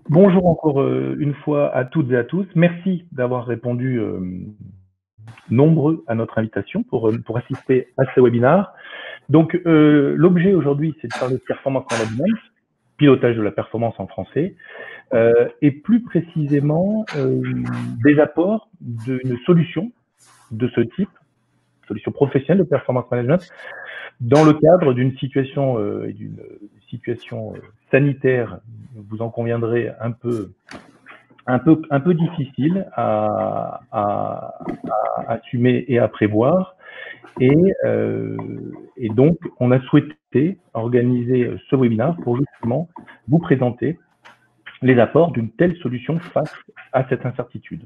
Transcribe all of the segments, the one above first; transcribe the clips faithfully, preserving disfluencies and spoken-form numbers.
Bonjour encore euh, une fois à toutes et à tous. Merci d'avoir répondu euh, nombreux à notre invitation pour, euh, pour assister à ce webinaire. Donc, euh, l'objet aujourd'hui, c'est de parler de performance management, pilotage de la performance en français, euh, et plus précisément euh, des apports d'une solution de ce type, solution professionnelle de performance management, dans le cadre d'une situation euh, et d'une situation euh, sanitaire, vous en conviendrez, un peu un peu un peu difficile à, à, à assumer et à prévoir. Et, euh, et donc, on a souhaité organiser ce webinaire pour justement vous présenter les apports d'une telle solution face à cette incertitude.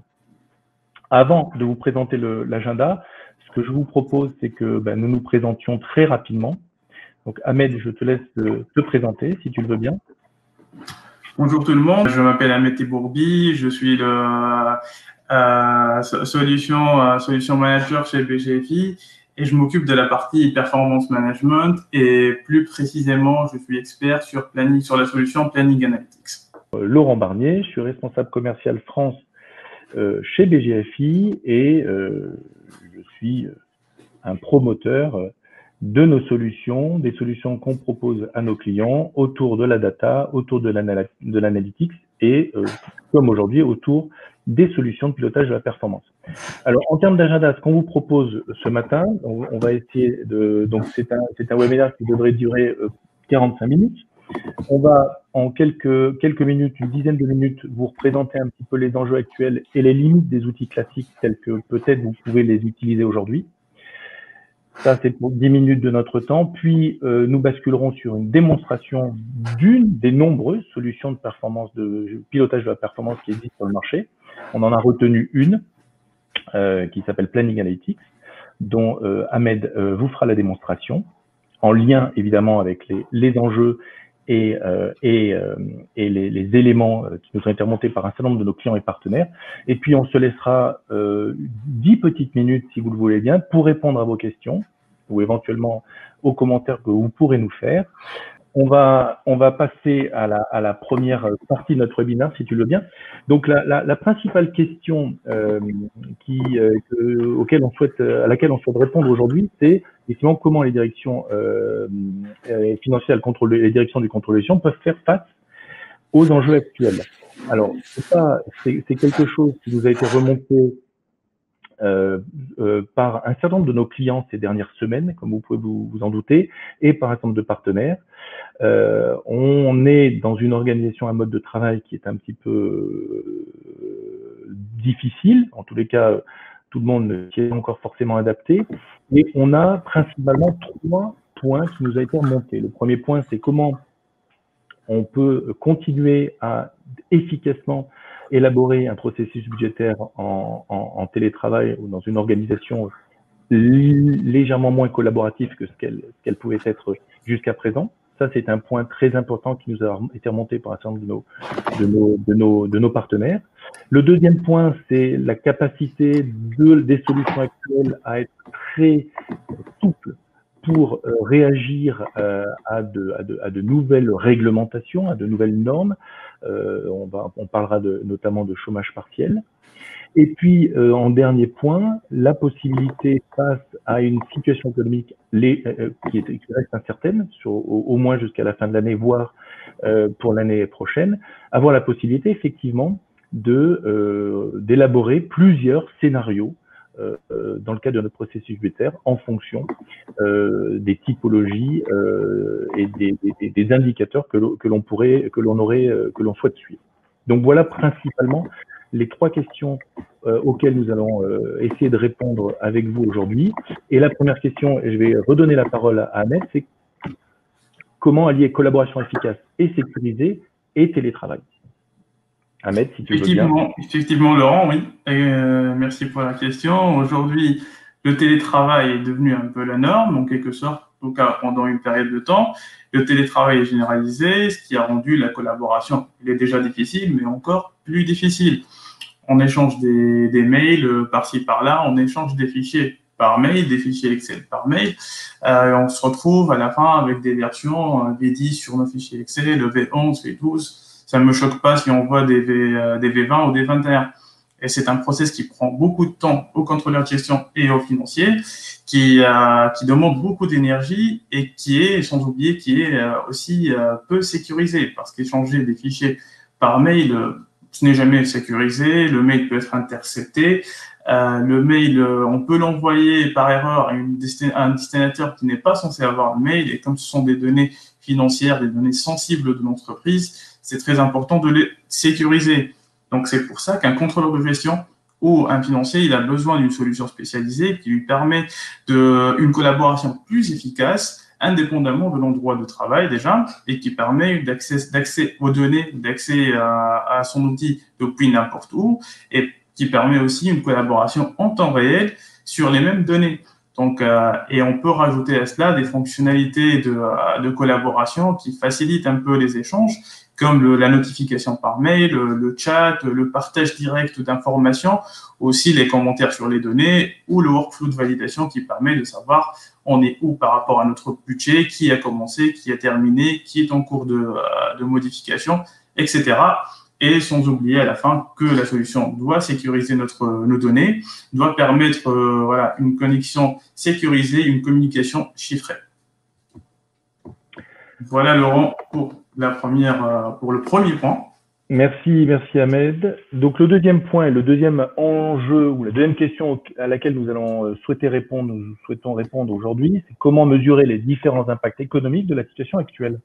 Avant de vous présenter l'agenda, ce que je vous propose, c'est que ben, nous nous présentions très rapidement. Donc, Ahmed, je te laisse te, te présenter, si tu le veux bien. Bonjour tout le monde, je m'appelle Ahmed Tebourbi, je suis le euh, solution, euh, solution manager chez B G F I et je m'occupe de la partie performance management et plus précisément, je suis expert sur, planning, sur la solution Planning Analytics. Laurent Barnier, je suis responsable commercial France euh, chez B G F I et euh, je suis un promoteur de nos solutions, des solutions qu'on propose à nos clients autour de la data, autour de l'analytics et, euh, comme aujourd'hui, autour des solutions de pilotage de la performance. Alors, en termes d'agenda, ce qu'on vous propose ce matin, on, on va essayer de... Donc, c'est un, c'est un webinaire qui devrait durer euh, quarante-cinq minutes. On va, en quelques, quelques minutes, une dizaine de minutes, vous représenter un petit peu les enjeux actuels et les limites des outils classiques tels que peut-être vous pouvez les utiliser aujourd'hui. Ça, c'est pour dix minutes de notre temps. Puis, euh, nous basculerons sur une démonstration d'une des nombreuses solutions de performance, de pilotage de la performance qui existent sur le marché. On en a retenu une euh, qui s'appelle Planning Analytics, dont euh, Ahmed euh, vous fera la démonstration, en lien évidemment avec les, les enjeux et, euh, et, euh, et les, les éléments qui nous ont été remontés par un certain nombre de nos clients et partenaires. Et puis, on se laissera euh, dix petites minutes, si vous le voulez bien, pour répondre à vos questions ou éventuellement aux commentaires que vous pourrez nous faire. On va, on va passer à la, à la première partie de notre webinaire, si tu le veux bien. Donc, la, la, la principale question euh, qui, euh, que, auquel on souhaite, à laquelle on souhaite répondre aujourd'hui, c'est effectivement comment les directions euh, financières, le contrôle, les directions du contrôle de gestion peuvent faire face aux enjeux actuels. Alors, c'est quelque chose qui nous a été remonté Euh, euh, par un certain nombre de nos clients ces dernières semaines, comme vous pouvez vous, vous en douter, et par un certain nombre de partenaires. Euh, on est dans une organisation, un mode de travail qui est un petit peu euh, difficile, en tous les cas, tout le monde qui est encore forcément adapté, et on a principalement trois points qui nous ont été remontés. Le premier point, c'est comment on peut continuer à efficacement élaborer un processus budgétaire en, en, en télétravail ou dans une organisation légèrement moins collaborative que ce qu'elle qu'elle pouvait être jusqu'à présent. Ça, c'est un point très important qui nous a été remonté par un certain nombre de nos, de nos, de nos, de nos partenaires. Le deuxième point, c'est la capacité de, des solutions actuelles à être très souples pour euh, réagir euh, à, de, à, de, à de nouvelles réglementations, à de nouvelles normes. Euh, on, va, on parlera de, notamment de chômage partiel. Et puis, euh, en dernier point, la possibilité face à une situation économique les, euh, qui, est, qui reste incertaine, sur, au, au moins jusqu'à la fin de l'année, voire euh, pour l'année prochaine, avoir la possibilité effectivement de euh, d'élaborer plusieurs scénarios euh, dans le cadre de notre processus budgétaire en fonction euh, des typologies euh, et des, des, des indicateurs que l'on pourrait, que l'on aurait, que l'on souhaite suivre. Donc voilà principalement les trois questions euh, auxquelles nous allons euh, essayer de répondre avec vous aujourd'hui. Et la première question, et je vais redonner la parole à Ahmed, c'est comment allier collaboration efficace et sécurisée et télétravail. Ahmed, si tu veux bien. Effectivement, Laurent, oui. Et, euh, merci pour la question. Aujourd'hui, le télétravail est devenu un peu la norme, en quelque sorte, en tout cas pendant une période de temps. Le télétravail est généralisé, ce qui a rendu la collaboration, il est déjà difficile, mais encore plus difficile. On échange des, des mails euh, par-ci, par-là, on échange des fichiers par mail, des fichiers Excel par mail. Euh, on se retrouve à la fin avec des versions euh, V dix sur nos fichiers Excel, le V onze, V douze. ça ne me choque pas si on voit des, v, euh, des V vingt ou des vingt et un. Et c'est un process qui prend beaucoup de temps aux contrôleurs de gestion et aux financiers, qui, euh, qui demande beaucoup d'énergie et qui est, sans oublier, qui est euh, aussi euh, peu sécurisé, parce qu'échanger des fichiers par mail, euh, ce n'est jamais sécurisé, le mail peut être intercepté, euh, le mail, euh, on peut l'envoyer par erreur à, une destin à un destinataire qui n'est pas censé avoir le mail, et comme ce sont des données financières, des données sensibles de l'entreprise, c'est très important de les sécuriser. Donc, c'est pour ça qu'un contrôleur de gestion ou un financier, il a besoin d'une solution spécialisée qui lui permet de, une collaboration plus efficace, indépendamment de l'endroit de travail déjà, et qui permet d'accès, d'accès aux données, d'accès à, à son outil depuis n'importe où, et qui permet aussi une collaboration en temps réel sur les mêmes données. Donc, euh, et on peut rajouter à cela des fonctionnalités de, de collaboration qui facilitent un peu les échanges, comme le, la notification par mail, le, le chat, le partage direct d'informations, aussi les commentaires sur les données ou le workflow de validation qui permet de savoir on est où par rapport à notre budget, qui a commencé, qui a terminé, qui est en cours de, euh, de modification, et cetera. Et sans oublier à la fin que la solution doit sécuriser notre, nos données, doit permettre euh, voilà, une connexion sécurisée, une communication chiffrée. Voilà Laurent pour la première, pour le premier point. Merci, merci Ahmed. Donc le deuxième point, le deuxième enjeu ou la deuxième question à laquelle nous allons souhaiter répondre, nous souhaitons répondre aujourd'hui, c'est comment mesurer les différents impacts économiques de la situation actuelle.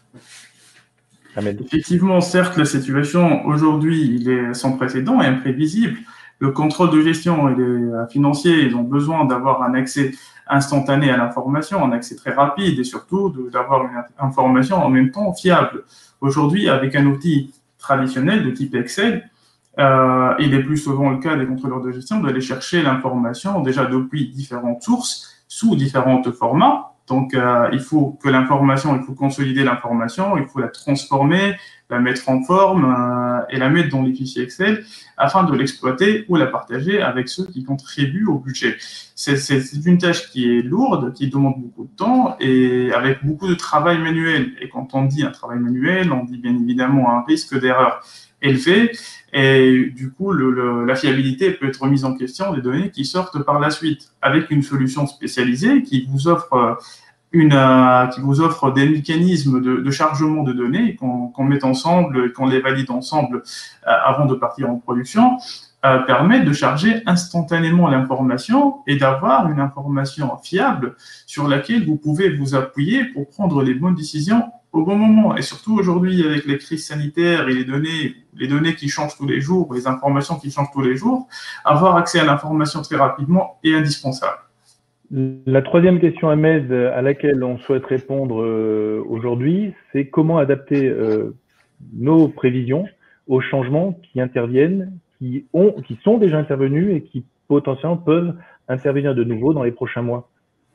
Ahmed. Effectivement, certes, la situation aujourd'hui, il est sans précédent et imprévisible. Le contrôle de gestion et les financiers, ils ont besoin d'avoir un accès instantané à l'information, un accès très rapide et surtout d'avoir une information en même temps fiable. Aujourd'hui, avec un outil traditionnel de type Excel, euh, il est plus souvent le cas des contrôleurs de gestion d'aller chercher l'information déjà depuis différentes sources, sous différents formats. Donc, euh, il faut que l'information, il faut consolider l'information, il faut la transformer, la mettre en forme euh, et la mettre dans les fichiers Excel afin de l'exploiter ou la partager avec ceux qui contribuent au budget. C'est une tâche qui est lourde, qui demande beaucoup de temps et avec beaucoup de travail manuel. Et quand on dit un travail manuel, on dit bien évidemment un risque d'erreur élevé et du coup, le, le, la fiabilité peut être remise en question des données qui sortent par la suite avec une solution spécialisée qui vous offre Une, euh, qui vous offre des mécanismes de, de chargement de données qu'on qu'on met ensemble, qu'on les valide ensemble euh, avant de partir en production, euh, permet de charger instantanément l'information et d'avoir une information fiable sur laquelle vous pouvez vous appuyer pour prendre les bonnes décisions au bon moment. Et surtout aujourd'hui, avec les crises sanitaires et les données, les données qui changent tous les jours, les informations qui changent tous les jours, avoir accès à l'information très rapidement est indispensable. La troisième question, Ahmed, à laquelle on souhaite répondre euh, aujourd'hui, c'est comment adapter euh, nos prévisions aux changements qui interviennent, qui, ont, qui sont déjà intervenus et qui potentiellement peuvent intervenir de nouveau dans les prochains mois.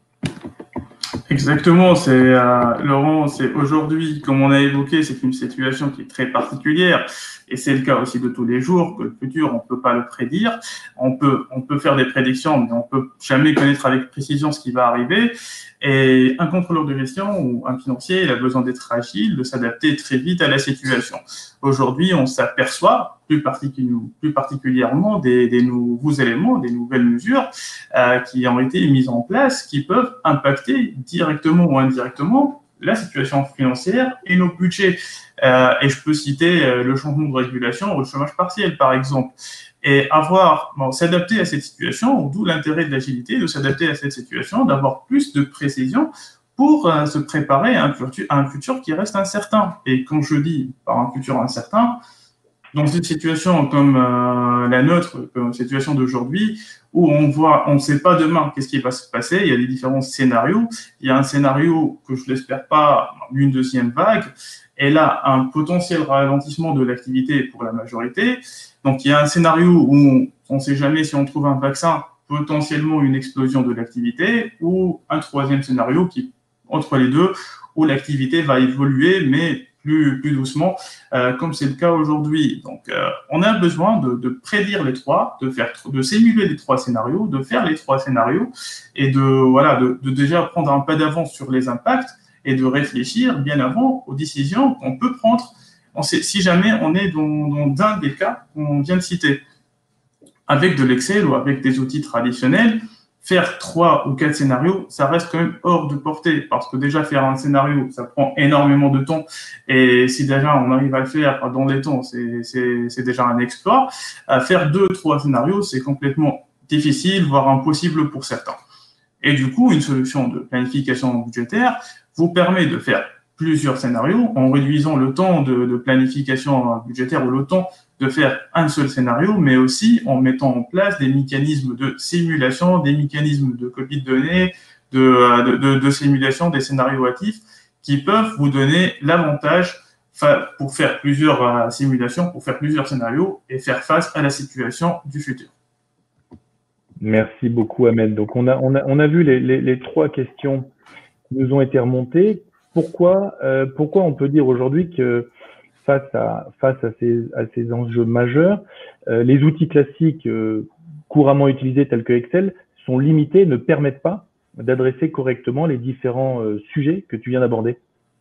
Exactement, c'est euh, Laurent, c'est aujourd'hui, comme on a évoqué, c'est une situation qui est très particulière et c'est le cas aussi de tous les jours, que le futur, on ne peut pas le prédire. On peut, on peut faire des prédictions, mais on peut jamais connaître avec précision ce qui va arriver. Et un contrôleur de gestion ou un financier, il a besoin d'être agile, de s'adapter très vite à la situation. Aujourd'hui, on s'aperçoit plus, particu plus particulièrement des, des nouveaux éléments, des nouvelles mesures euh, qui ont été mises en place, qui peuvent impacter directement ou indirectement la situation financière et nos budgets. Euh, et je peux citer euh, le changement de régulation ou le chômage partiel, par exemple. Et avoir, bon, s'adapter à cette situation, d'où l'intérêt de l'agilité, de s'adapter à cette situation, d'avoir plus de précision pour euh, se préparer à un, futur, à un futur qui reste incertain. Et quand je dis par un futur incertain, dans une situation comme euh, la nôtre, comme la situation d'aujourd'hui, où on voit, on ne sait pas demain qu'est-ce qui va se passer, il y a des différents scénarios. Il y a un scénario que je l'espère pas, d'une deuxième vague, et là, un potentiel ralentissement de l'activité pour la majorité. Donc, il y a un scénario où on ne sait jamais si on trouve un vaccin, potentiellement une explosion de l'activité, ou un troisième scénario qui, entre les deux, où l'activité va évoluer, mais plus, plus doucement, euh, comme c'est le cas aujourd'hui. Donc, euh, on a besoin de, de prédire les trois, de faire, de simuler les trois scénarios, de faire les trois scénarios, et de, voilà, de, de déjà prendre un pas d'avance sur les impacts, et de réfléchir bien avant aux décisions qu'on peut prendre on sait, si jamais on est dans, dans un des cas qu'on vient de citer. Avec de l'Excel ou avec des outils traditionnels, faire trois ou quatre scénarios, ça reste quand même hors de portée, parce que déjà faire un scénario, ça prend énormément de temps, et si déjà on arrive à le faire dans les temps, c'est déjà un exploit. À faire deux, trois scénarios, c'est complètement difficile, voire impossible pour certains. Et du coup, une solution de planification budgétaire vous permet de faire plusieurs scénarios en réduisant le temps de, de planification budgétaire ou le temps de faire un seul scénario, mais aussi en mettant en place des mécanismes de simulation, des mécanismes de copie de données, de, de, de, de simulation des scénarios actifs qui peuvent vous donner l'avantage pour faire plusieurs simulations, pour faire plusieurs scénarios et faire face à la situation du futur. Merci beaucoup, Ahmed. Donc, on a, on a, on a vu les, les, les trois questions qui nous ont été remontées. Pourquoi, euh, pourquoi on peut dire aujourd'hui que face à, face à, ces, à ces enjeux majeurs, euh, les outils classiques euh, couramment utilisés tels que Excel sont limités, ne permettent pas d'adresser correctement les différents euh, sujets que tu viens d'aborder?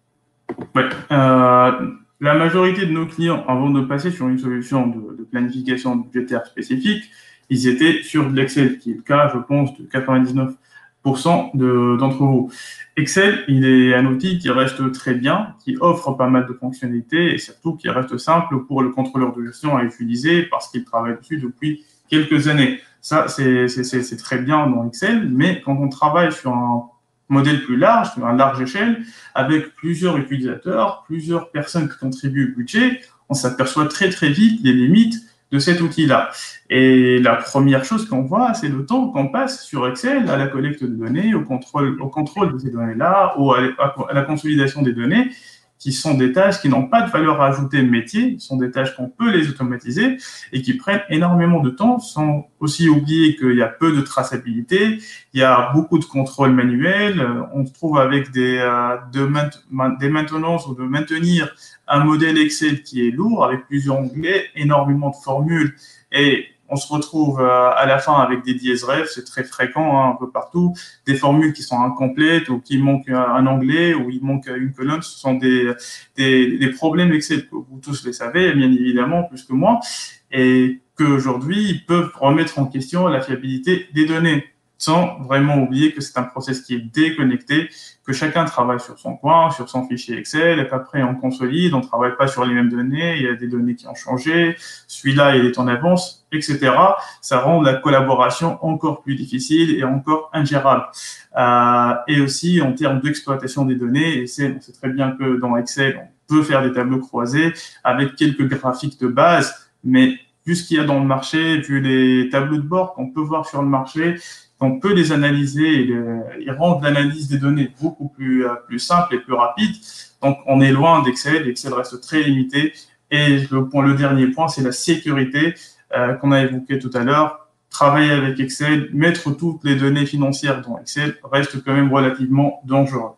Ouais, euh, la majorité de nos clients, avant de passer sur une solution de, de planification budgétaire spécifique, ils étaient sur de l'Excel, qui est le cas, je pense, de quatre-vingt-dix-neuf pour cent d'entre vous. Excel, il est un outil qui reste très bien, qui offre pas mal de fonctionnalités et surtout qui reste simple pour le contrôleur de gestion à utiliser parce qu'il travaille dessus depuis quelques années. Ça, c'est très bien dans Excel, mais quand on travaille sur un modèle plus large, sur une large échelle, avec plusieurs utilisateurs, plusieurs personnes qui contribuent au budget, on s'aperçoit très très vite des limites de cet outil-là. Et la première chose qu'on voit, c'est le temps qu'on passe sur Excel à la collecte de données, au contrôle, au contrôle de ces données-là, ou à la consolidation des données, qui sont des tâches qui n'ont pas de valeur ajoutée métier, ce sont des tâches qu'on peut les automatiser et qui prennent énormément de temps, sans aussi oublier qu'il y a peu de traçabilité, il y a beaucoup de contrôle manuel, on se trouve avec des, euh, de mainte des maintenances ou de maintenir un modèle Excel qui est lourd, avec plusieurs onglets, énormément de formules, et on se retrouve à la fin avec des dièses ref, c'est très fréquent hein, un peu partout, des formules qui sont incomplètes ou qui manquent un onglet ou il manque une colonne, ce sont des, des, des problèmes Excel que vous tous les savez, bien évidemment, plus que moi, et qu'aujourd'hui, ils peuvent remettre en question la fiabilité des données, sans vraiment oublier que c'est un process qui est déconnecté, que chacun travaille sur son coin, sur son fichier Excel, et qu'après on consolide, on ne travaille pas sur les mêmes données, il y a des données qui ont changé, celui-là il est en avance, et cetera. Ça rend la collaboration encore plus difficile et encore ingérable. Euh, et aussi en termes d'exploitation des données, et c'est on sait très bien que dans Excel, on peut faire des tableaux croisés avec quelques graphiques de base, mais vu ce qu'il y a dans le marché, vu les tableaux de bord qu'on peut voir sur le marché, on peut les analyser et, et rendre l'analyse des données beaucoup plus, euh, plus simple et plus rapide. Donc, on est loin d'Excel. Excel reste très limité. Et le, point, le dernier point, c'est la sécurité euh, qu'on a évoqué tout à l'heure. Travailler avec Excel, mettre toutes les données financières dans Excel reste quand même relativement dangereux.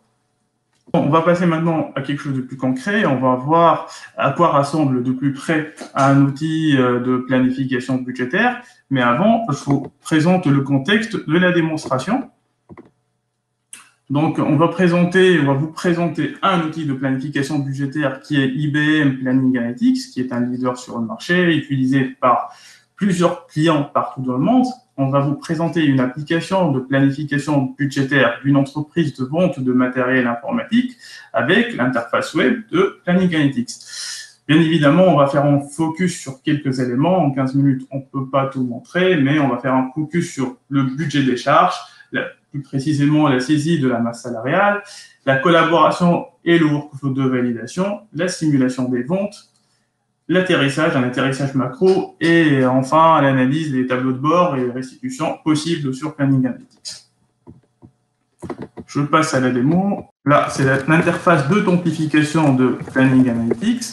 On va passer maintenant à quelque chose de plus concret. On va voir à quoi rassemble de plus près un outil de planification budgétaire. Mais avant, je vous présente le contexte de la démonstration. Donc, on va présenter, on va vous présenter un outil de planification budgétaire qui est I B M Planning Analytics, qui est un leader sur le marché, utilisé par plusieurs clients partout dans le monde. On va vous présenter une application de planification budgétaire d'une entreprise de vente de matériel informatique avec l'interface web de Planning Analytics. Bien évidemment, on va faire un focus sur quelques éléments. En quinze minutes, on ne peut pas tout montrer, mais on va faire un focus sur le budget des charges, la, plus précisément la saisie de la masse salariale, la collaboration et le workflow de validation, la simulation des ventes, l'atterrissage, un atterrissage macro, et enfin l'analyse des tableaux de bord et restitution possibles sur Planning Analytics. Je passe à la démo. Là, c'est l'interface d'authentification de Planning Analytics.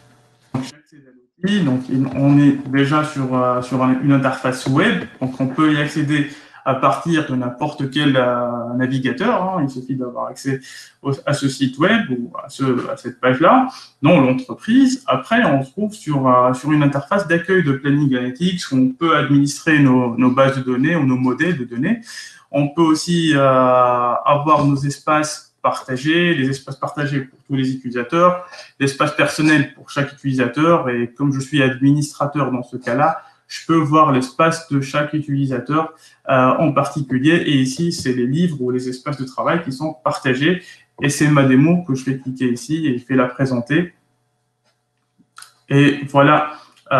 Donc, on est déjà sur, euh, sur une interface web, donc on peut y accéder à partir de n'importe quel euh, navigateur. Hein. Il suffit d'avoir accès au, à ce site web ou à, ce, à cette page-là, dans l'entreprise. Après, on se trouve sur, euh, sur une interface d'accueil de Planning Analytics où on peut administrer nos, nos bases de données ou nos modèles de données. On peut aussi euh, avoir nos espaces partagés, les espaces partagés pour tous les utilisateurs, l'espace personnel pour chaque utilisateur. Et comme je suis administrateur dans ce cas-là, je peux voir l'espace de chaque utilisateur euh, en particulier. Et ici, c'est les livres ou les espaces de travail qui sont partagés. Et c'est ma démo que je vais cliquer ici et je vais la présenter. Et voilà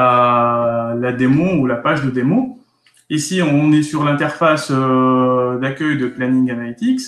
euh, la démo ou la page de démo. Ici, on est sur l'interface euh, d'accueil de Planning Analytics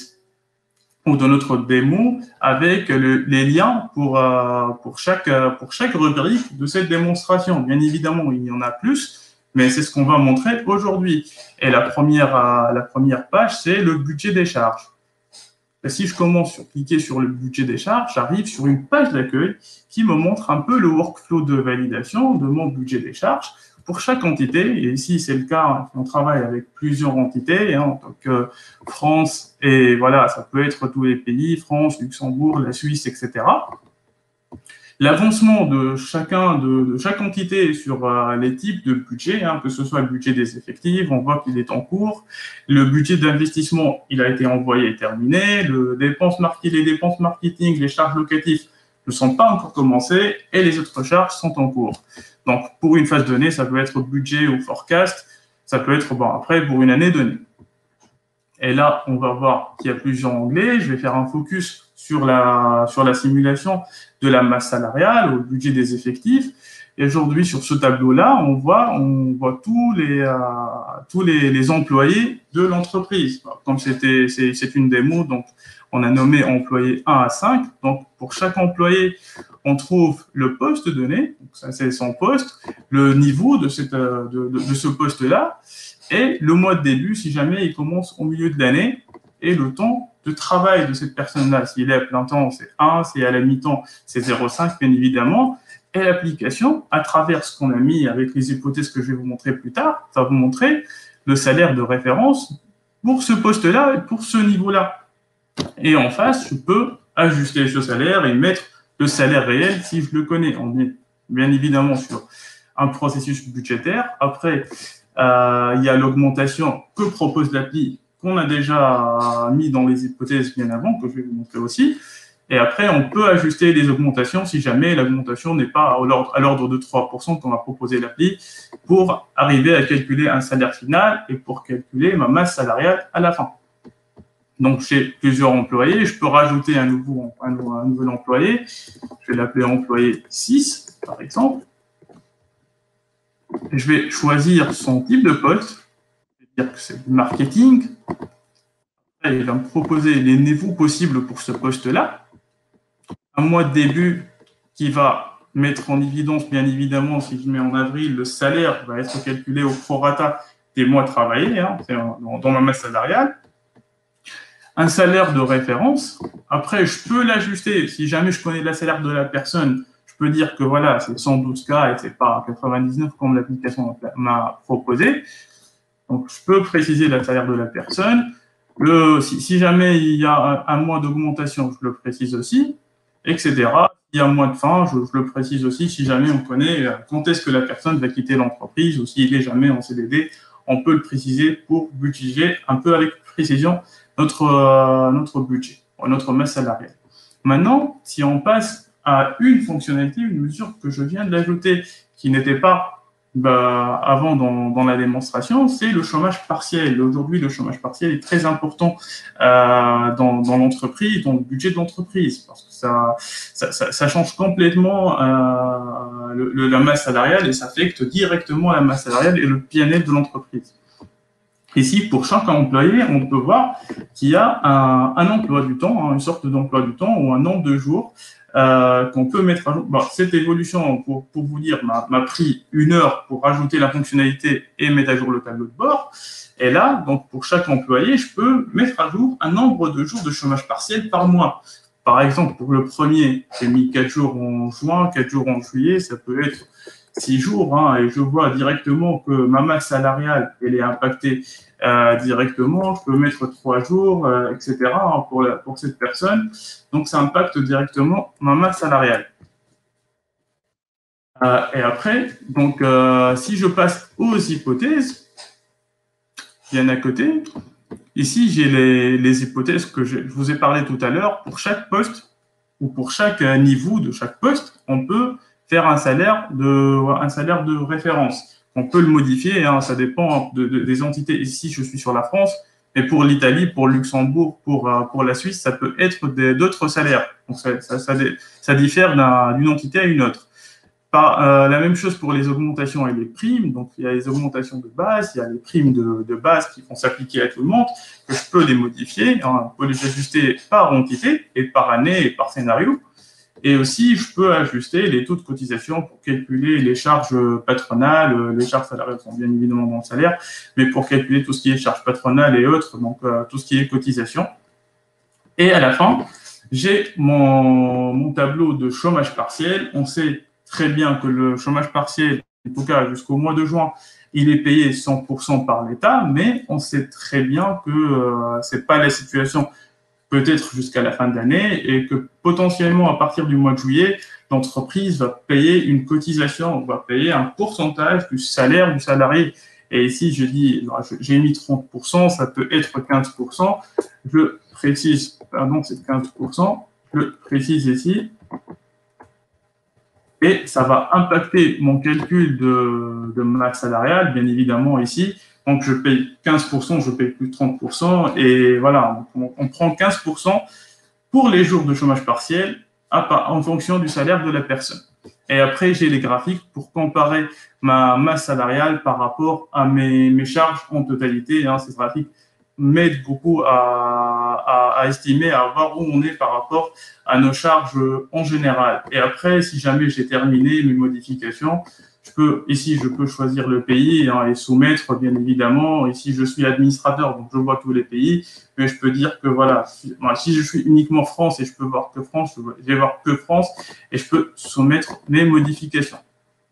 ou de notre démo avec le, les liens pour, euh, pour, chaque, pour chaque rubrique de cette démonstration. Bien évidemment, il y en a plus, mais c'est ce qu'on va montrer aujourd'hui. Et la première, euh, la première page, c'est le budget des charges. Et si je commence sur cliquer sur le budget des charges, j'arrive sur une page d'accueil qui me montre un peu le workflow de validation de mon budget des charges pour chaque entité. Et ici, c'est le cas, on travaille avec plusieurs entités, hein, en tant que France, et voilà, ça peut être tous les pays, France, Luxembourg, la Suisse, et cetera. L'avancement de chacun de, de chaque entité sur euh, les types de budget, hein, que ce soit le budget des effectifs, on voit qu'il est en cours. Le budget d'investissement, il a été envoyé et terminé. Le dépenses marquées, les dépenses marketing, les charges locatives ne sont pas encore commencées et les autres charges sont en cours. Donc, pour une phase donnée, ça peut être budget ou forecast. Ça peut être, bon, après, pour une année donnée. Et là, on va voir qu'il y a plusieurs onglets. Je vais faire un focus sur la, sur la simulation de la masse salariale, au budget des effectifs. Et aujourd'hui, sur ce tableau-là, on voit, on voit tous les, euh, tous les, les employés de l'entreprise. Comme c'était, c'est, c'est une démo, donc on a nommé employé un à cinq. Donc, pour chaque employé, on trouve le poste donné. Donc, ça, c'est son poste, le niveau de, cette, de, de, de ce poste-là, et le mois de début, si jamais il commence au milieu de l'année, et le temps de travail de cette personne-là. S'il est à plein temps, c'est un, si à la mi-temps, c'est zéro virgule cinq, bien évidemment. Et l'application, à travers ce qu'on a mis avec les hypothèses que je vais vous montrer plus tard, va vous montrer le salaire de référence pour ce poste-là et pour ce niveau-là. Et en face, je peux ajuster ce salaire et mettre le salaire réel si je le connais. On est bien évidemment sur un processus budgétaire. Après, euh, il y a l'augmentation que propose l'appli qu'on a déjà mis dans les hypothèses bien avant, que je vais vous montrer aussi. Et après, on peut ajuster les augmentations si jamais l'augmentation n'est pas à l'ordre de trois pour cent qu'on va proposer l'appli pour arriver à calculer un salaire final et pour calculer ma masse salariale à la fin. Donc, j'ai plusieurs employés. Je peux rajouter un, nouveau, un, un nouvel employé. Je vais l'appeler employé six, par exemple. Je vais choisir son type de poste. Je vais dire que c'est du marketing. Après, il va me proposer les niveaux possibles pour ce poste-là. Un mois de début qui va mettre en évidence, bien évidemment, si je mets en avril, le salaire va être calculé au prorata des mois travaillés, hein, dans, dans ma masse salariale. Un salaire de référence. Après, je peux l'ajuster. Si jamais je connais le salaire de la personne, je peux dire que voilà, c'est cent douze K et c'est pas quatre-vingt-dix-neuf comme l'application m'a proposé. Donc, je peux préciser le salaire de la personne. Le, si, si jamais il y a un, un mois d'augmentation, je le précise aussi, et cetera. Il y a un mois de fin, je, je le précise aussi si jamais on connaît quand est-ce que la personne va quitter l'entreprise ou s'il n'est jamais en C D D, on peut le préciser pour budgéter un peu avec précision notre, euh, notre budget, notre masse salariale. Maintenant, si on passe à une fonctionnalité, une mesure que je viens de l'ajouter, qui n'était pas bah, avant dans, dans la démonstration, c'est le chômage partiel. Aujourd'hui, le chômage partiel est très important euh, dans, dans l'entreprise, dans le budget de l'entreprise, parce que ça, ça, ça, ça change complètement euh, le, le, la masse salariale et ça affecte directement la masse salariale et le bien-être de l'entreprise. Ici, pour chaque employé, on peut voir qu'il y a un, un emploi du temps, hein, une sorte d'emploi du temps ou un nombre de jours euh, qu'on peut mettre à jour. Bon, cette évolution, pour, pour vous dire, m'a pris une heure pour rajouter la fonctionnalité et mettre à jour le tableau de bord. Et là, donc pour chaque employé, je peux mettre à jour un nombre de jours de chômage partiel par mois. Par exemple, pour le premier, j'ai mis quatre jours en juin, quatre jours en juillet, ça peut être six jours, hein, et je vois directement que ma masse salariale, elle est impactée euh, directement. Je peux mettre trois jours, euh, et cetera, hein, pour, la, pour cette personne. Donc, ça impacte directement ma masse salariale. Euh, et après, donc, euh, si je passe aux hypothèses, bien à côté, ici, j'ai les, les hypothèses que je, je vous ai parlé tout à l'heure. Pour chaque poste ou pour chaque niveau de chaque poste, on peut faire un salaire de, un salaire de référence. On peut le modifier, hein, ça dépend de, de, des entités. Ici, je suis sur la France, mais pour l'Italie, pour le Luxembourg, pour, pour la Suisse, ça peut être d'autres salaires. Donc, ça, ça, ça, ça diffère d'une entité à une autre. Par, euh, la même chose pour les augmentations et les primes. Donc, il y a les augmentations de base, il y a les primes de, de base qui vont s'appliquer à tout le monde, que je peux les modifier, hein, je peux les ajuster par entité et par année et par scénario. Et aussi, je peux ajuster les taux de cotisation pour calculer les charges patronales. Les charges salariales sont bien évidemment dans le salaire, mais pour calculer tout ce qui est charges patronales et autres, donc euh, tout ce qui est cotisation. Et à la fin, j'ai mon, mon tableau de chômage partiel. On sait très bien que le chômage partiel, en tout cas jusqu'au mois de juin, il est payé cent pour cent par l'État, mais on sait très bien que euh, ce n'est pas la situation peut-être jusqu'à la fin de l'année et que potentiellement à partir du mois de juillet, l'entreprise va payer une cotisation, va payer un pourcentage du salaire du salarié. Et ici, je dis, j'ai mis trente pour cent, ça peut être quinze pour cent. Je précise, pardon, c'est quinze pour cent, je précise ici. Et ça va impacter mon calcul de, de masse salariale, bien évidemment, ici. Donc, je paye quinze pour cent, je paye plus trente pour cent. Et voilà, on, on prend quinze pour cent pour les jours de chômage partiel à, en fonction du salaire de la personne. Et après, j'ai les graphiques pour comparer ma masse salariale par rapport à mes, mes charges en totalité. Hein, ces graphiques m'aident beaucoup à, à, à estimer, à voir où on est par rapport à nos charges en général. Et après, si jamais j'ai terminé mes modifications, je peux, ici, je peux choisir le pays, hein, et soumettre, bien évidemment. Ici, je suis administrateur, donc je vois tous les pays, mais je peux dire que voilà, si, moi, si je suis uniquement France et je peux voir que France, je vais voir que France et je peux soumettre mes modifications.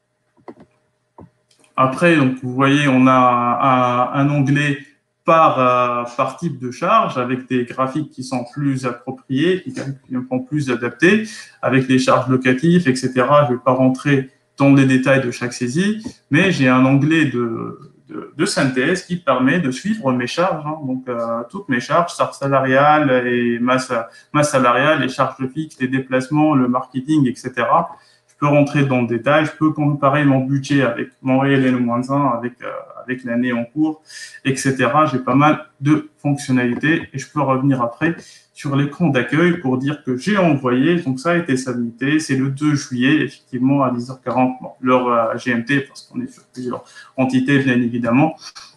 Après, donc, vous voyez, on a un, un onglet par, euh, par type de charge, avec des graphiques qui sont plus appropriés, qui sont plus adaptés, avec les charges locatives, et cetera. Je ne vais pas rentrer dans les détails de chaque saisie, mais j'ai un onglet de, de, de synthèse qui permet de suivre mes charges, hein, donc euh, toutes mes charges, charges salariales et masse, masse salariale, les charges fixes, les déplacements, le marketing, et cetera. Je peux rentrer dans le détail, je peux comparer mon budget avec mon réel et le moins un, avec, euh, avec l'année en cours, et cetera. J'ai pas mal de fonctionnalités et je peux revenir après sur l'écran d'accueil pour dire que j'ai envoyé, donc ça a été submité, c'est le deux juillet, effectivement, à dix heures quarante, bon, l'heure euh, G M T, parce qu'on est sur plusieurs entités, bien évidemment.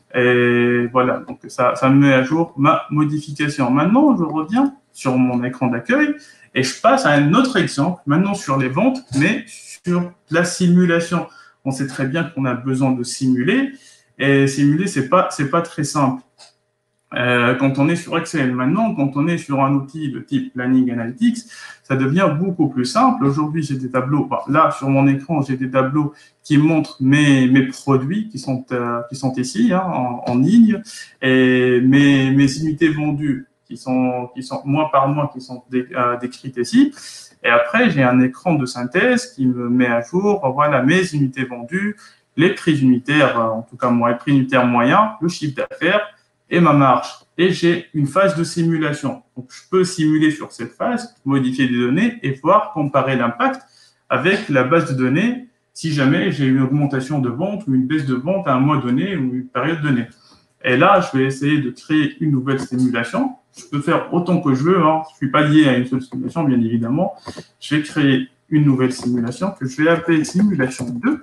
Et voilà, donc ça, ça me met à jour ma modification. Maintenant, je reviens sur mon écran d'accueil et je passe à un autre exemple, maintenant sur les ventes, mais sur la simulation. On sait très bien qu'on a besoin de simuler, et simuler, c'est pas, c'est pas très simple. Euh, quand on est sur Excel. Maintenant, quand on est sur un outil de type Planning Analytics, ça devient beaucoup plus simple. Aujourd'hui, j'ai des tableaux. Bah, là, sur mon écran, j'ai des tableaux qui montrent mes, mes produits qui sont, euh, qui sont ici, hein, en, en ligne, et mes, mes unités vendues qui sont, qui sont mois par mois, qui sont dé, euh, décrites ici. Et après, j'ai un écran de synthèse qui me met à jour, voilà, mes unités vendues, les prix unitaires, en tout cas, moi, les prix unitaires moyens, le chiffre d'affaires, et ma marge. Et j'ai une phase de simulation. Donc, je peux simuler sur cette phase, modifier des données et voir comparer l'impact avec la base de données si jamais j'ai une augmentation de vente ou une baisse de vente à un mois donné ou une période donnée. Et là, je vais essayer de créer une nouvelle simulation. Je peux faire autant que je veux, hein. Je ne suis pas lié à une seule simulation, bien évidemment. Je vais créer une nouvelle simulation que je vais appeler simulation deux.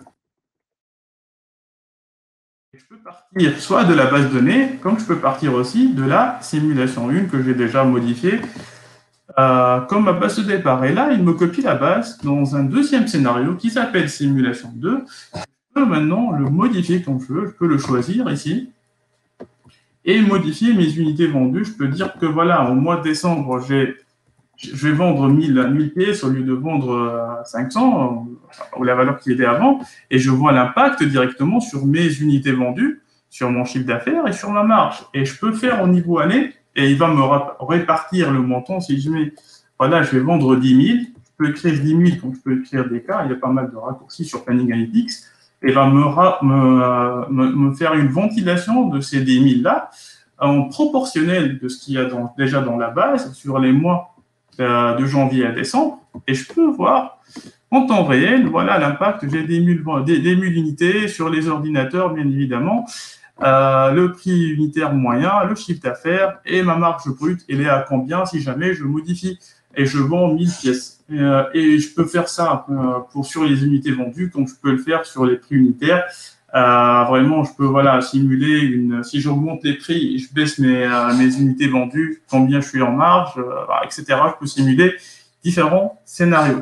Je peux partir soit de la base de données, comme je peux partir aussi de la simulation un que j'ai déjà modifiée euh, comme ma base de départ. Et là, il me copie la base dans un deuxième scénario qui s'appelle simulation deux. Je peux maintenant le modifier comme je veux. Je peux le choisir ici et modifier mes unités vendues. Je peux dire que voilà, au mois de décembre, j'ai je vais vendre mille pièces au lieu de vendre cinq cents, ou la valeur qui était avant, et je vois l'impact directement sur mes unités vendues, sur mon chiffre d'affaires et sur ma marge. Et je peux faire au niveau année, et il va me répartir le montant. Si je mets, voilà, je vais vendre dix mille, je peux écrire dix mille comme je peux écrire des cas, il y a pas mal de raccourcis sur Planning Analytics, et va me, me, me, me faire une ventilation de ces dix mille-là, en proportionnel de ce qu'il y a dans, déjà dans la base sur les mois euh, de janvier à décembre, et je peux voir en temps réel, voilà l'impact. J'ai des mille, des, des mille unités sur les ordinateurs, bien évidemment, euh, le prix unitaire moyen, le chiffre d'affaires et ma marge brute, elle est à combien si jamais je modifie et je vends mille pièces. Euh, et je peux faire ça euh, pour sur les unités vendues, comme je peux le faire sur les prix unitaires. Euh, vraiment, je peux voilà simuler une. Si j'augmente les prix et je baisse mes, euh, mes unités vendues, combien je suis en marge, euh, et cetera. Je peux simuler différents scénarios.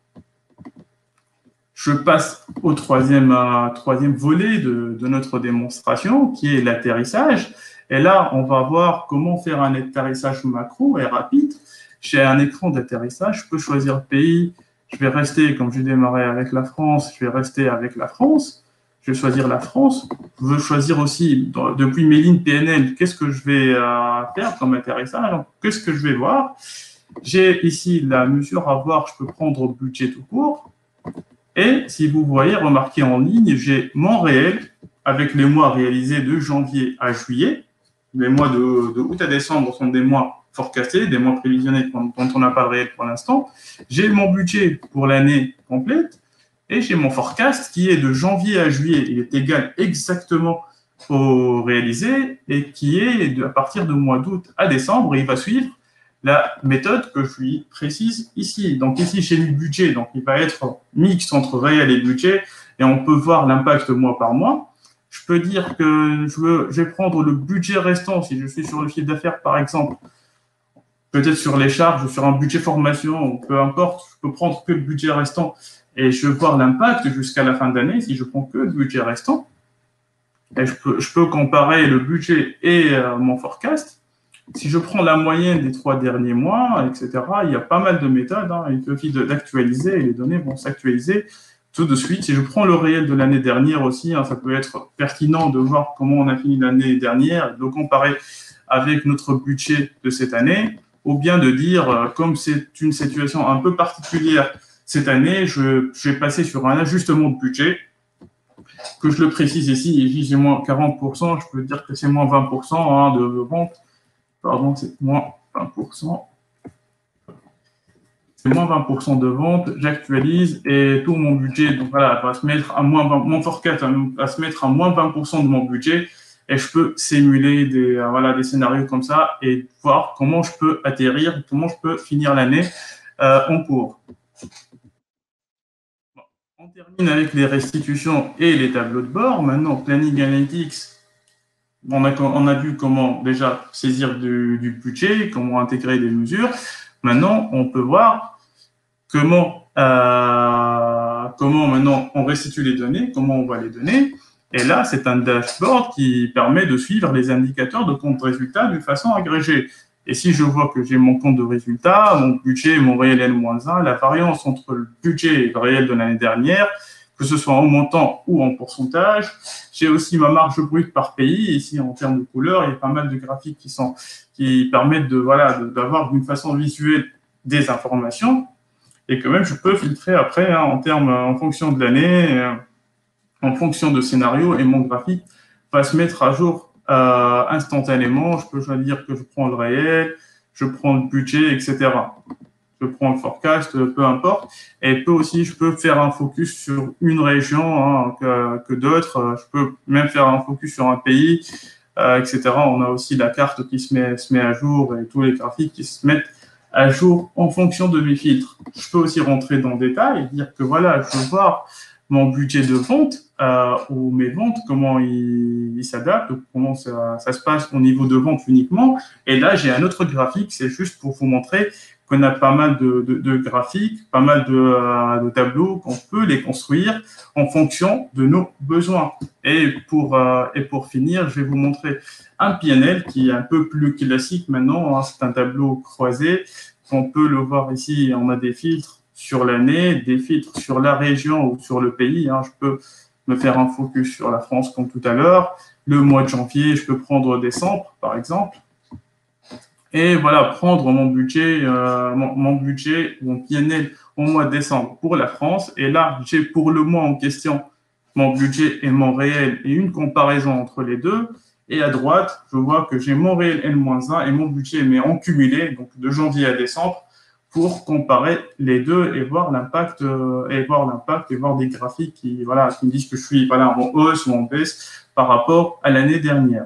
Je passe au troisième, euh, troisième volet de, de notre démonstration, qui est l'atterrissage. Et là, on va voir comment faire un atterrissage macro et rapide. J'ai un écran d'atterrissage, je peux choisir le pays. Je vais rester, comme j'ai démarré avec la France, je vais rester avec la France. Je vais choisir la France. Je veux choisir aussi, dans, depuis mes lignes P N L, qu'est-ce que je vais euh, faire comme atterrissage, qu'est-ce que je vais voir. J'ai ici la mesure à voir, je peux prendre budget tout court. Et si vous voyez, remarquez en ligne, j'ai mon réel avec les mois réalisés de janvier à juillet. Les mois de, de août à décembre sont des mois forecastés, des mois prévisionnés dont on n'a pas de réel pour l'instant. J'ai mon budget pour l'année complète et j'ai mon forecast qui est de janvier à juillet. Il est égal exactement au réalisé et qui est de, à partir du mois d'août à décembre. Il va suivre la méthode que je lui précise ici. Donc ici, j'ai mis budget, donc il va être mixte entre réel et budget, et on peut voir l'impact mois par mois. Je peux dire que je, veux, je vais prendre le budget restant, si je suis sur le chiffre d'affaires par exemple, peut-être sur les charges, sur un budget formation, peu importe, je peux prendre que le budget restant, et je vais voir l'impact jusqu'à la fin d'année si je prends que le budget restant. Et je peux, je peux comparer le budget et euh, mon forecast. Si je prends la moyenne des trois derniers mois, et cetera, il y a pas mal de méthodes. Hein. Il suffit d'actualiser et les données vont s'actualiser tout de suite. Si je prends le réel de l'année dernière aussi, hein, ça peut être pertinent de voir comment on a fini l'année dernière, de comparer avec notre budget de cette année, ou bien de dire, euh, comme c'est une situation un peu particulière cette année, je, je vais passer sur un ajustement de budget, que je le précise ici, ici j'ai moins quarante pour cent, je peux dire que c'est moins vingt pour cent hein, de vente. Pardon, c'est moins vingt pour cent. C'est moins vingt pour cent de vente, j'actualise et tout mon budget donc voilà, va se mettre à moins vingt, mon forecast va se mettre à moins vingt pour cent de mon budget et je peux simuler des, voilà, des scénarios comme ça et voir comment je peux atterrir, comment je peux finir l'année euh, en cours. Bon, on termine avec les restitutions et les tableaux de bord. Maintenant, Planning Analytics. On a, on a vu comment déjà saisir du, du budget, comment intégrer des mesures. Maintenant, on peut voir comment, euh, comment maintenant on restitue les données, comment on voit les données. Et là, c'est un dashboard qui permet de suivre les indicateurs de compte de résultat d'une façon agrégée. Et si je vois que j'ai mon compte de résultat, mon budget, mon réel N moins un, la variance entre le budget et le réel de l'année dernière, que ce soit en montant ou en pourcentage. J'ai aussi ma marge brute par pays. Ici, en termes de couleurs, il y a pas mal de graphiques qui, sont, qui permettent de, voilà, d'avoir d'une façon visuelle des informations. Et quand même, je peux filtrer après hein, en, termes, en fonction de l'année, euh, en fonction de scénario, et mon graphique va se mettre à jour euh, instantanément. Je peux choisir que je prends le réel, je prends le budget, et cetera. Je prends le forecast, peu importe. Et peut aussi, je peux faire un focus sur une région hein, que, que d'autres. Je peux même faire un focus sur un pays, euh, et cetera. On a aussi la carte qui se met, se met à jour et tous les graphiques qui se mettent à jour en fonction de mes filtres. Je peux aussi rentrer dans le détail et dire que voilà, je veux voir mon budget de vente euh, ou mes ventes, comment ils il s'adaptent, comment ça, ça se passe au niveau de vente uniquement. Et là, j'ai un autre graphique, c'est juste pour vous montrer qu'on a pas mal de, de, de graphiques, pas mal de, euh, de tableaux, qu'on peut les construire en fonction de nos besoins. Et pour, euh, et pour finir, je vais vous montrer un P N L qui est un peu plus classique maintenant. Hein, c'est un tableau croisé. On peut le voir ici, on a des filtres sur l'année, des filtres sur la région ou sur le pays. Hein. Je peux me faire un focus sur la France comme tout à l'heure. Le mois de janvier, je peux prendre décembre, par exemple. Et voilà, prendre mon budget, euh, mon, mon budget, mon P N L au mois de décembre pour la France. Et là, j'ai pour le mois en question mon budget et mon réel et une comparaison entre les deux. Et à droite, je vois que j'ai mon réel N moins un et mon budget, mais en cumulé, donc de janvier à décembre, pour comparer les deux et voir l'impact euh, et voir l'impact et voir des graphiques qui, voilà, qui me disent que je suis voilà, en hausse ou en baisse par rapport à l'année dernière.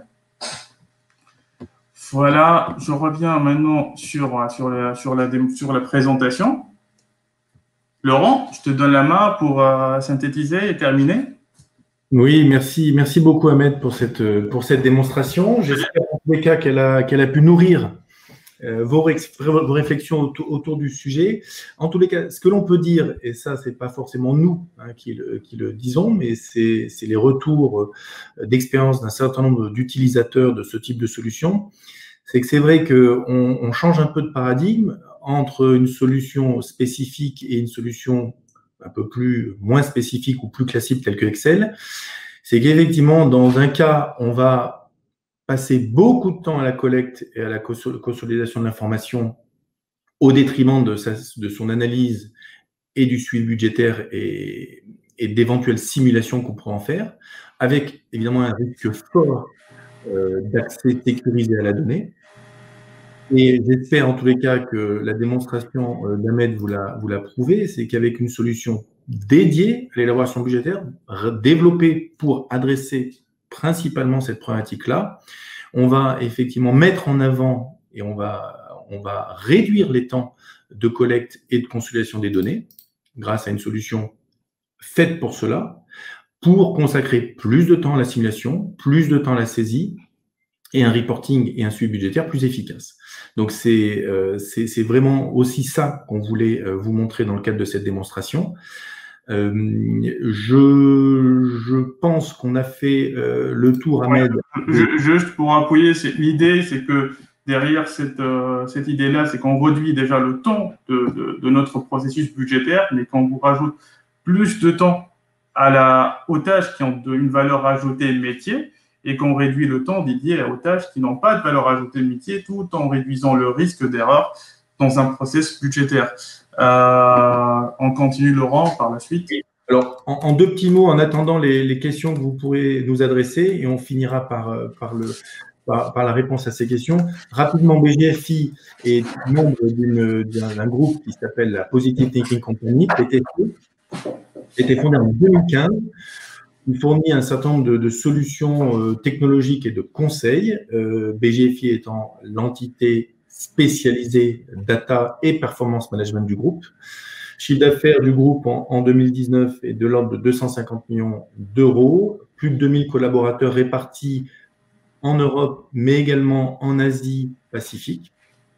Voilà, je reviens maintenant sur, sur, la, sur, la, sur la présentation. Laurent, je te donne la main pour euh, synthétiser et terminer. Oui, merci, merci beaucoup Ahmed pour cette, pour cette démonstration. J'espère en tous les cas qu'elle a, qu'elle a pu nourrir euh, vos, vos réflexions autour, autour du sujet. En tous les cas, ce que l'on peut dire, et ça, c'est pas forcément nous hein, qui, le, qui le disons, mais c'est les retours d'expérience d'un certain nombre d'utilisateurs de ce type de solution, c'est que c'est vrai qu'on on change un peu de paradigme entre une solution spécifique et une solution un peu plus moins spécifique ou plus classique telle que Excel. C'est qu'effectivement, dans un cas, on va passer beaucoup de temps à la collecte et à la consolidation de l'information au détriment de, sa, de son analyse et du suivi budgétaire et, et d'éventuelles simulations qu'on pourrait en faire, avec évidemment un risque fort euh, d'accès sécurisé à la donnée. Et j'espère en tous les cas que la démonstration d'Ahmed vous l'a vous l'a prouvé, c'est qu'avec une solution dédiée à l'élaboration budgétaire, développée pour adresser principalement cette problématique-là, on va effectivement mettre en avant et on va, on va réduire les temps de collecte et de consolidation des données grâce à une solution faite pour cela, pour consacrer plus de temps à la simulation, plus de temps à la saisie, et un reporting et un suivi budgétaire plus efficace. Donc, c'est euh, c'est vraiment aussi ça qu'on voulait euh, vous montrer dans le cadre de cette démonstration. Euh, je, je pense qu'on a fait euh, le tour, Ahmed. Ouais, juste pour appuyer, l'idée, c'est que derrière cette, euh, cette idée-là, c'est qu'on réduit déjà le temps de, de, de notre processus budgétaire, mais qu'on vous rajoute plus de temps à la, aux tâches qui ont de, une valeur ajoutée métier, et qu'on réduit le temps dédié aux tâches qui n'ont pas de valeur ajoutée métier, tout en réduisant le risque d'erreur dans un process budgétaire. Euh, on continue, Laurent, par la suite. Alors, en, en deux petits mots, en attendant les, les questions que vous pourrez nous adresser, et on finira par, par, le, par, par la réponse à ces questions. Rapidement, B G F I est membre d'un groupe qui s'appelle la Positive Thinking Company, P T C, qui a été fondé en deux mille quinze. Il fournit un certain nombre de, de solutions euh, technologiques et de conseils, euh, B G F I étant l'entité spécialisée data et performance management du groupe. Chiffre d'affaires du groupe en, en deux mille dix-neuf est de l'ordre de deux cent cinquante millions d'euros, plus de deux mille collaborateurs répartis en Europe, mais également en Asie Pacifique,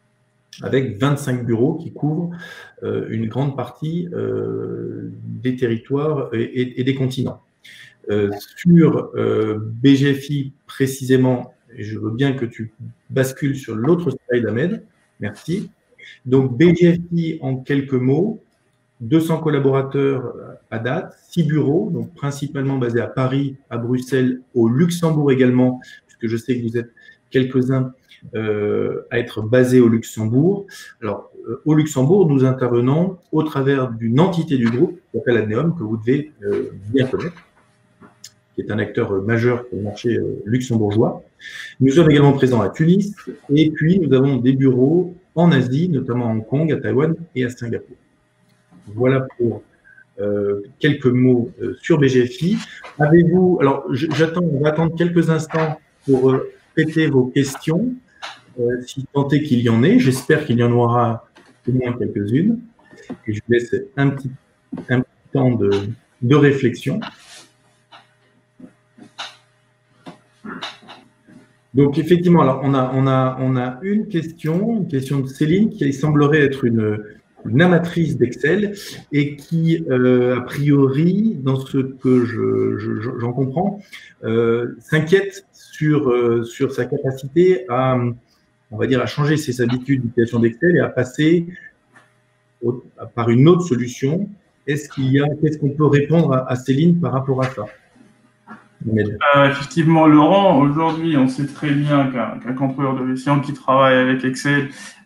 avec vingt-cinq bureaux qui couvrent euh, une grande partie euh, des territoires et, et, et des continents. Euh, sur euh, B G F I précisément, et je veux bien que tu bascules sur l'autre slide, Ahmed, merci. Donc B G F I en quelques mots, deux cents collaborateurs à date, six bureaux, donc principalement basés à Paris, à Bruxelles, au Luxembourg également, puisque je sais que vous êtes quelques-uns euh, à être basés au Luxembourg. Alors, euh, au Luxembourg, nous intervenons au travers d'une entité du groupe qui s'appelle Adneom, que vous devez euh, bien connaître, qui est un acteur majeur pour le marché luxembourgeois. Nous sommes également présents à Tunis et puis nous avons des bureaux en Asie, notamment à Hong Kong, à Taïwan et à Singapour. Voilà pour euh, quelques mots euh, sur B G F I. Avez-vous, alors j'attends, on va attendre quelques instants pour euh, traiter vos questions, euh, si tant est qu'il y en ait. J'espère qu'il y en aura au moins quelques-unes. Et je vous laisse un petit, un petit temps de, de réflexion. Donc, effectivement, alors on a, on a, on a une question, une question de Céline qui semblerait être une, une amatrice d'Excel et qui, euh, a priori, dans ce que je, je, j'en comprends, euh, s'inquiète sur, euh, sur sa capacité à, on va dire, à changer ses habitudes d'utilisation d'Excel et à passer au, par une autre solution. Est-ce qu'il y a, qu'est-ce qu'on peut répondre à, à Céline par rapport à ça? Euh, effectivement, Laurent, aujourd'hui, on sait très bien qu'un qu'un contrôleur de gestion qui travaille avec Excel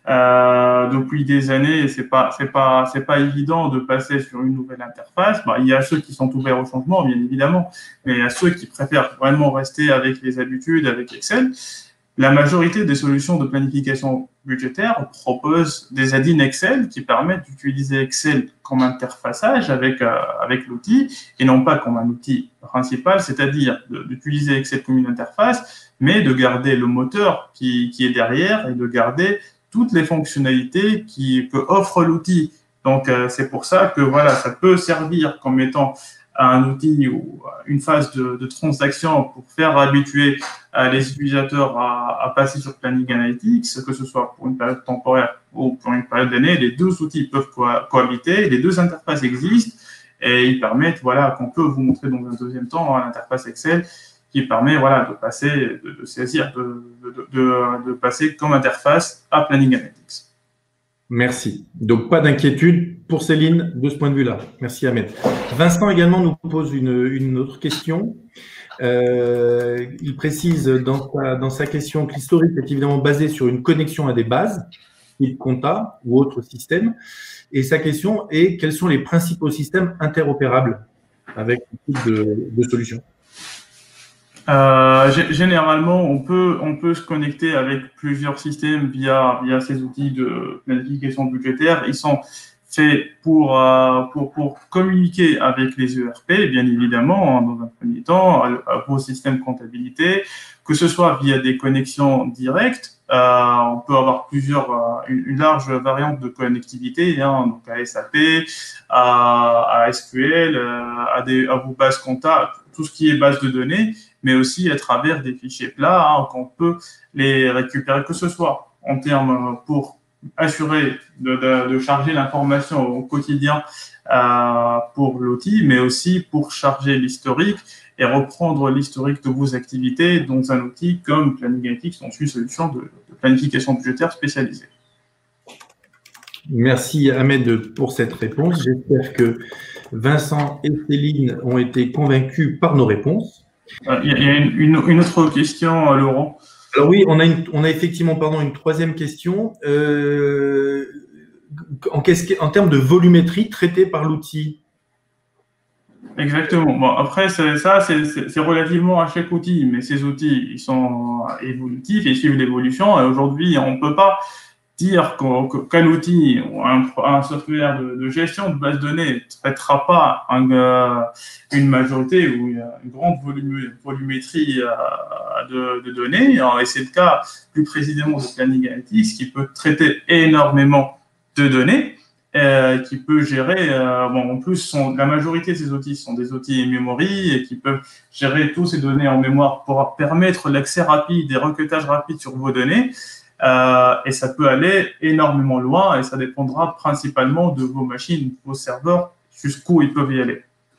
euh, depuis des années, c'est pas, c'est pas, c'est pas évident de passer sur une nouvelle interface. Bah, il y a ceux qui sont ouverts au changement, bien évidemment, mais il y a ceux qui préfèrent vraiment rester avec les habitudes, avec Excel. La majorité des solutions de planification budgétaire proposent des add-ins Excel qui permettent d'utiliser Excel comme interfaçage avec, euh, avec l'outil et non pas comme un outil principal, c'est-à-dire d'utiliser Excel comme une interface, mais de garder le moteur qui, qui est derrière et de garder toutes les fonctionnalités qui, que offre l'outil. Donc, euh, c'est pour ça que voilà, ça peut servir comme étant un outil ou une phase de, de transaction pour faire habituer euh, les utilisateurs à, à passer sur Planning Analytics, que ce soit pour une période temporaire ou pour une période d'année. Les deux outils peuvent co cohabiter, les deux interfaces existent et ils permettent, voilà, qu'on peut vous montrer dans un deuxième temps l'interface Excel qui permet, voilà, de passer, de, de saisir, de, de, de, de passer comme interface à Planning Analytics. Merci. Donc, pas d'inquiétude pour Céline de ce point de vue-là. Merci Ahmed. Vincent également nous pose une, une autre question. Euh, il précise dans sa, dans sa question que l'historique est évidemment basé sur une connexion à des bases, type compta ou autre système. Et sa question est quels sont les principaux systèmes interopérables avec ce type de, de solution? Euh, généralement, on peut, on peut se connecter avec plusieurs systèmes via, via ces outils de planification budgétaire. Ils sont faits pour, euh, pour, pour communiquer avec les E R P, bien évidemment, dans un premier temps, à, à vos systèmes comptabilité, que ce soit via des connexions directes. Euh, on peut avoir plusieurs, euh, une, une large variante de connectivité, hein, donc à S A P, à, à S Q L, à, des, à vos bases comptables, tout ce qui est base de données, mais aussi à travers des fichiers plats, hein, qu'on peut les récupérer, que ce soit en termes pour assurer de, de, de charger l'information au quotidien euh, pour l'outil, mais aussi pour charger l'historique et reprendre l'historique de vos activités dans un outil comme Planning Analytics, donc une solution de, de planification budgétaire spécialisée. Merci Ahmed pour cette réponse. J'espère que Vincent et Céline ont été convaincus par nos réponses. Il y a une, une, une autre question, Laurent. Alors oui, on a, une, on a effectivement pardon, une troisième question. Euh, en, en termes de volumétrie traitée par l'outil. Exactement. Bon, après, ça, c'est relativement à chaque outil, mais ces outils, ils sont évolutifs et suivent l'évolution. Et aujourd'hui, on ne peut pas dire qu'un outil ou un, un software de, de gestion de base de données ne traitera pas un, euh, une majorité ou une, une grande volum, volumétrie euh, de, de données. Et c'est le cas plus précisément de Planning Analytics qui peut traiter énormément de données, euh, qui peut gérer, euh, bon, en plus, sont, la majorité de ces outils sont des outils in-memory et qui peuvent gérer tous ces données en mémoire pour permettre l'accès rapide et requêtage rapide sur vos données. Euh, et ça peut aller énormément loin et ça dépendra principalement de vos machines, vos serveurs, jusqu'où ils peuvent y aller.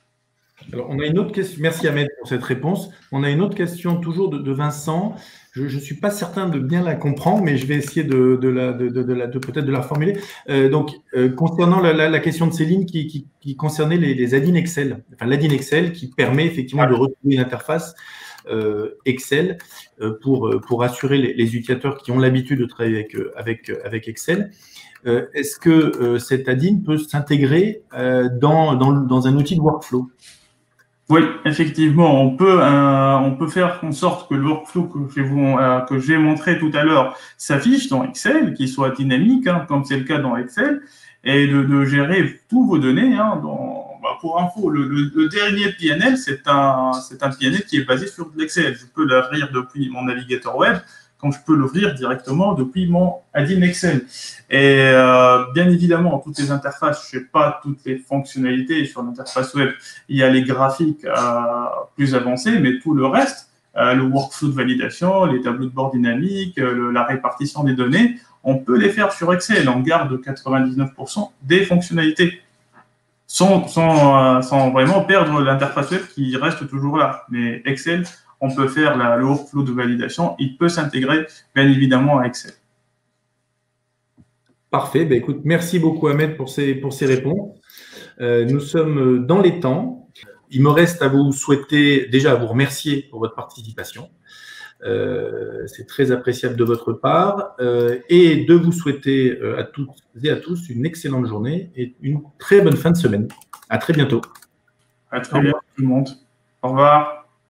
Alors, on a une autre question. Merci Ahmed pour cette réponse. On a une autre question toujours de, de Vincent. Je ne suis pas certain de bien la comprendre, mais je vais essayer de, de, la, de, de, de, de peut-être de la reformuler. Euh, donc, euh, concernant la, la, la question de Céline qui, qui, qui concernait les, les add-ins Excel, enfin l'add-in Excel qui permet effectivement ah. de retrouver une interface Euh, Excel euh, pour, pour assurer les, les utilisateurs qui ont l'habitude de travailler avec, avec, avec Excel. Euh, Est-ce que euh, cet add-in peut s'intégrer euh, dans, dans, dans un outil de workflow? Oui, effectivement, on peut, euh, on peut faire en sorte que le workflow que j'ai euh, j'ai montré tout à l'heure s'affiche dans Excel, qu'il soit dynamique, hein, comme c'est le cas dans Excel, et de, de gérer tous vos données. Hein, dans, bah, pour info, le, le, le dernier P N L, c'est un, c'est un P N L qui est basé sur de l'Excel. Je peux l'ouvrir depuis mon navigateur web, comme je peux l'ouvrir directement depuis mon add-in Excel. Et euh, bien évidemment, toutes les interfaces, je ne sais pas toutes les fonctionnalités sur l'interface web. Il y a les graphiques euh, plus avancés, mais tout le reste, euh, le workflow de validation, les tableaux de bord dynamiques, le, la répartition des données, on peut les faire sur Excel. On garde quatre-vingt-dix-neuf pour cent des fonctionnalités sans, sans, sans vraiment perdre l'interface web qui reste toujours là. Mais Excel, on peut faire la, le workflow de validation. Il peut s'intégrer, bien évidemment, à Excel. Parfait. Ben, écoute, merci beaucoup, Ahmed, pour ces, pour ces réponses. Euh, nous sommes dans les temps. Il me reste à vous souhaiter, déjà à vous remercier pour votre participation. Euh, c'est très appréciable de votre part euh, et de vous souhaiter euh, à toutes et à tous une excellente journée et une très bonne fin de semaine. À très bientôt. À très bientôt tout le monde. Au revoir.